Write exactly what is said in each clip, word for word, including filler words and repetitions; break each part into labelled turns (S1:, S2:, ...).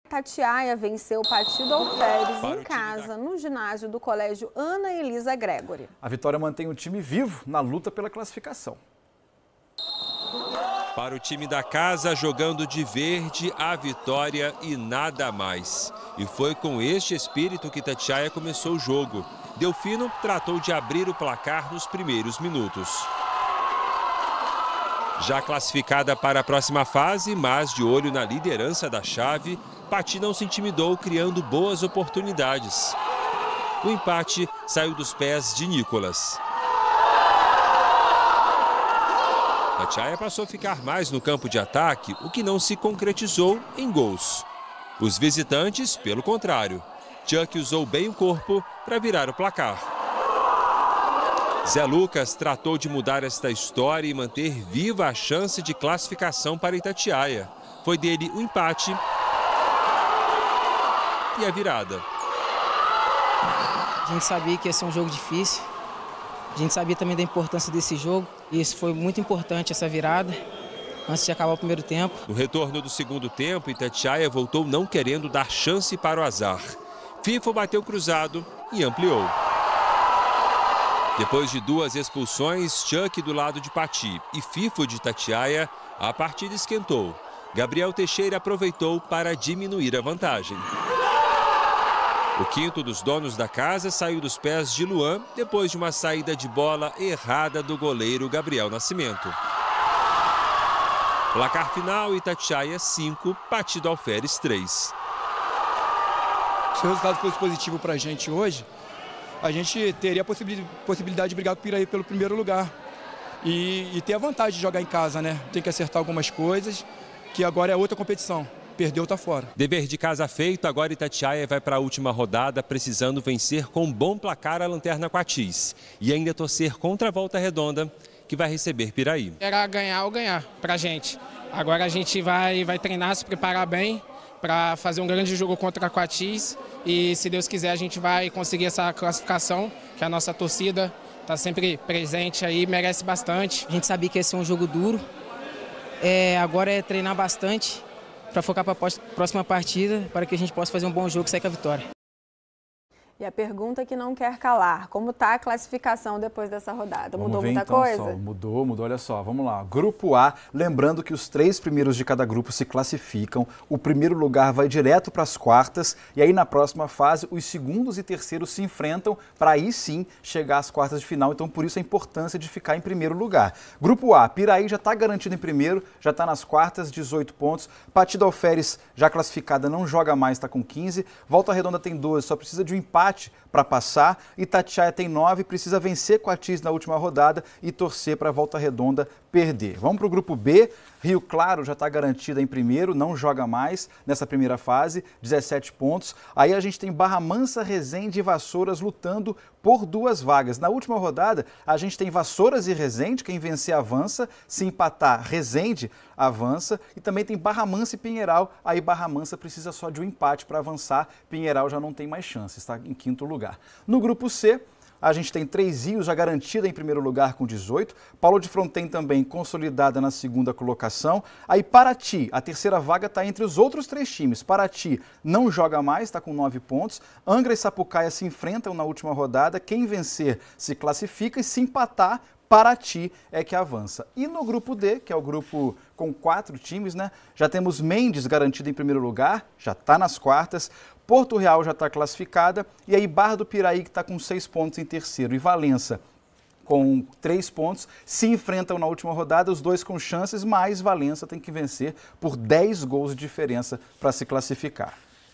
S1: Itatiaia venceu o Partido Alferes em casa, no ginásio do Colégio Ana Elisa Gregory.
S2: A vitória mantém o time vivo na luta pela classificação.
S3: Para o time da casa, jogando de verde, a vitória e nada mais. E foi com este espírito que Itatiaia começou o jogo. Delfino tratou de abrir o placar nos primeiros minutos. Já classificada para a próxima fase, mas de olho na liderança da chave, Pati não se intimidou, criando boas oportunidades. O empate saiu dos pés de Nicolas. Itatiaia passou a ficar mais no campo de ataque, o que não se concretizou em gols. Os visitantes, pelo contrário, Chuck usou bem o corpo para virar o placar. Zé Lucas tratou de mudar esta história e manter viva a chance de classificação para Itatiaia. Foi dele o empate e a virada.
S4: A gente sabia que ia ser um jogo difícil. A gente sabia também da importância desse jogo. E isso foi muito importante, essa virada, antes de acabar o primeiro tempo.
S3: No retorno do segundo tempo, Itatiaia voltou não querendo dar chance para o azar. Fifo bateu cruzado e ampliou. Depois de duas expulsões, Chuck do lado de Pati e Fifo de Itatiaia, a partida esquentou. Gabriel Teixeira aproveitou para diminuir a vantagem. O quinto dos donos da casa saiu dos pés de Luan depois de uma saída de bola errada do goleiro Gabriel Nascimento. Placar final, Itatiaia cinco, Pati do Alferes três.
S5: Se o resultado fosse positivo para a gente hoje, a gente teria a possibilidade de brigar com o Piraí pelo primeiro lugar. E, e ter a vantagem de jogar em casa, né? Tem que acertar algumas coisas, que agora é outra competição. Perdeu, tá fora.
S3: Dever de casa feito, agora Itatiaia vai para a última rodada, precisando vencer com um bom placar a Lanterna Quatis. E ainda torcer contra a Volta Redonda, que vai receber Piraí.
S6: Era ganhar ou ganhar pra gente. Agora a gente vai, vai treinar, se preparar bem para fazer um grande jogo contra a Quatis. E se Deus quiser a gente vai conseguir essa classificação, que a nossa torcida está sempre presente aí, merece bastante.
S4: A gente sabia que ia ser um jogo duro. É, agora é treinar bastante para focar para a próxima partida, para que a gente possa fazer um bom jogo e sair com a vitória.
S1: E a pergunta que não quer calar, como está a classificação depois dessa rodada?
S2: Vamos
S1: Mudou
S2: ver,
S1: muita
S2: então,
S1: coisa?
S2: Só. Mudou, mudou, olha só, vamos lá. Grupo A, lembrando que os três primeiros de cada grupo se classificam, o primeiro lugar vai direto para as quartas e aí na próxima fase os segundos e terceiros se enfrentam para aí sim chegar às quartas de final, então por isso a importância de ficar em primeiro lugar. Grupo A, Piraí já está garantido em primeiro, já está nas quartas, dezoito pontos, Pati do Alferes já classificada, não joga mais, está com quinze, Volta Redonda tem doze, só precisa de um empate para passar. Itatiaia tem nove, precisa vencer Quatis na última rodada e torcer para a Volta Redonda perder. Vamos para o grupo B. Rio Claro já está garantida em primeiro, não joga mais nessa primeira fase, dezessete pontos. Aí a gente tem Barra Mansa, Resende e Vassouras lutando por duas vagas. Na última rodada, a gente tem Vassouras e Resende, quem vencer avança, se empatar, Resende avança. E também tem Barra Mansa e Pinheiral, aí Barra Mansa precisa só de um empate para avançar, Pinheiral já não tem mais chance, está em quinto lugar. No grupo C, a gente tem Três Rios já garantida em primeiro lugar com dezoito, Paulo de Fronten também consolidada na segunda colocação. Aí Paraty, a terceira vaga está entre os outros três times. Paraty não joga mais, está com nove pontos. Angra e Sapucaia se enfrentam na última rodada. Quem vencer se classifica e se empatar, Paraty é que avança. E no grupo D, que é o grupo com quatro times, né? Já temos Mendes garantido em primeiro lugar, já está nas quartas. Porto Real já está classificada e aí Barra do Piraí que está com seis pontos em terceiro e Valença com três pontos se enfrentam na última rodada, os dois com chances, mas Valença tem que vencer por dez gols de diferença para se classificar.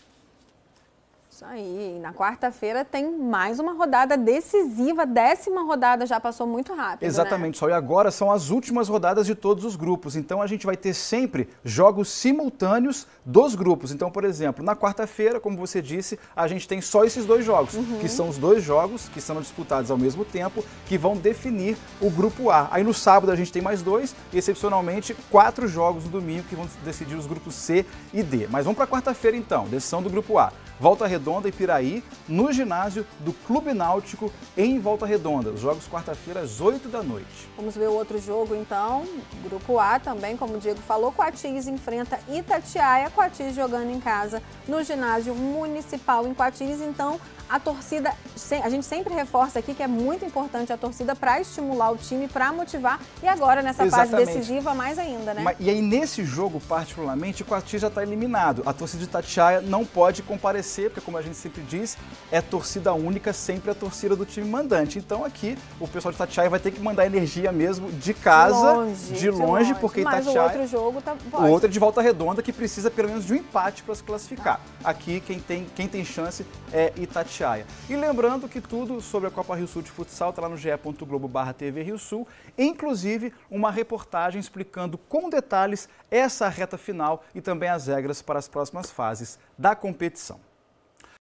S1: Isso aí, na quarta-feira tem mais uma rodada decisiva, a décima rodada já passou muito rápido,
S2: Exatamente,
S1: né?
S2: só e agora são as últimas rodadas de todos os grupos, então a gente vai ter sempre jogos simultâneos dos grupos. Então, por exemplo, na quarta-feira, como você disse, a gente tem só esses dois jogos, uhum. que são os dois jogos que são disputados ao mesmo tempo, que vão definir o grupo A. Aí no sábado a gente tem mais dois, e excepcionalmente quatro jogos no domingo que vão decidir os grupos C e D. Mas vamos para a quarta-feira então, decisão do grupo A. Volta Redonda e Piraí, no ginásio do Clube Náutico, em Volta Redonda. Os jogos quarta-feira às oito da noite.
S1: Vamos ver o outro jogo, então. Grupo A também, como o Diego falou, Coatis enfrenta Itatiaia, Coatis jogando em casa no ginásio municipal em Coatis. Então, a torcida, a gente sempre reforça aqui que é muito importante a torcida para estimular o time, para motivar. E agora, nessa
S2: Exatamente.
S1: fase decisiva, mais ainda, né?
S2: Mas, e aí, nesse jogo, particularmente, o Coatis já está eliminado. A torcida de Itatiaia não pode comparecer, porque, como a gente sempre diz, é torcida única, sempre a torcida do time mandante. Então, aqui, o pessoal de Itatiaia vai ter que mandar energia mesmo de casa, de longe, de longe, longe porque
S1: Mas
S2: Itatiaia...
S1: o outro jogo tá...
S2: O outro é de Volta Redonda, que precisa pelo menos de um empate para se classificar. Ah. Aqui, quem tem, quem tem chance é Itatiaia. E lembrando que tudo sobre a Copa Rio Sul de Futsal está lá no ge ponto globo barra T V Rio Sul, inclusive uma reportagem explicando com detalhes essa reta final e também as regras para as próximas fases da competição.